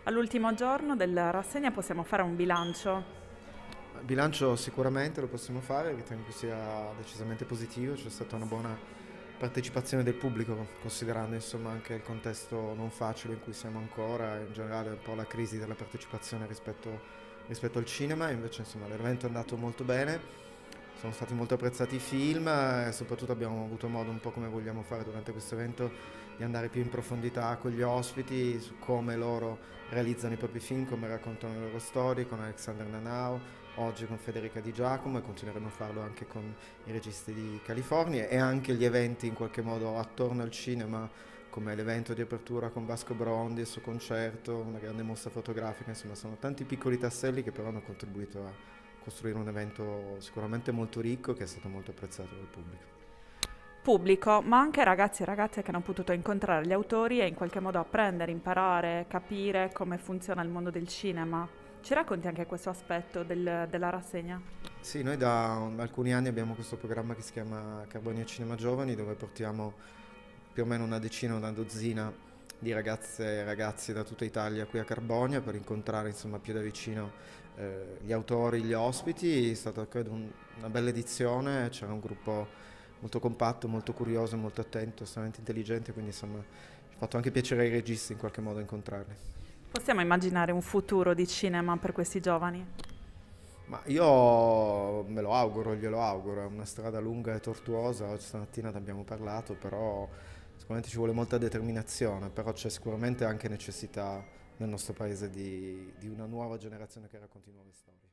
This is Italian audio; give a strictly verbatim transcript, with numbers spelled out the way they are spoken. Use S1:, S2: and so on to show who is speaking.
S1: All'ultimo giorno della rassegna possiamo fare un bilancio.
S2: Il bilancio sicuramente lo possiamo fare, ritengo che sia decisamente positivo, c'è stata una buona partecipazione del pubblico, considerando insomma anche il contesto non facile in cui siamo ancora e in generale un po' la crisi della partecipazione rispetto, rispetto al cinema. Invece insomma l'evento è andato molto bene, sono stati molto apprezzati i film e soprattutto abbiamo avuto modo, un po' come vogliamo fare durante questo evento, di andare più in profondità con gli ospiti su come loro realizzano i propri film, come raccontano le loro storie, con Alexander Nanau, oggi con Federica Di Giacomo, e continueremo a farlo anche con i registi di California, e anche gli eventi in qualche modo attorno al cinema, come l'evento di apertura con Vasco Brondi, il suo concerto, una grande mostra fotografica. Insomma sono tanti piccoli tasselli che però hanno contribuito a costruire un evento sicuramente molto ricco, che è stato molto apprezzato dal pubblico.
S1: Pubblico, ma anche ragazzi e ragazze che hanno potuto incontrare gli autori e in qualche modo apprendere, imparare, capire come funziona il mondo del cinema. Ci racconti anche questo aspetto del- della rassegna?
S2: Sì, noi da alcuni anni abbiamo questo programma che si chiama Carbonia Cinema Giovani, dove portiamo più o meno una decina, una dozzina di ragazze e ragazzi da tutta Italia qui a Carbonia per incontrare insomma più da vicino eh, gli autori, gli ospiti. È stata credo un- una bella edizione, c'era un gruppo molto compatto, molto curioso, molto attento, estremamente intelligente, quindi insomma ci ha fatto anche piacere ai registi in qualche modo incontrarli.
S1: Possiamo immaginare un futuro di cinema per questi giovani?
S2: Ma io me lo auguro, glielo auguro, è una strada lunga e tortuosa, oggi stamattina ne abbiamo parlato, però sicuramente ci vuole molta determinazione, però c'è sicuramente anche necessità nel nostro paese di, di una nuova generazione che racconti nuove storie.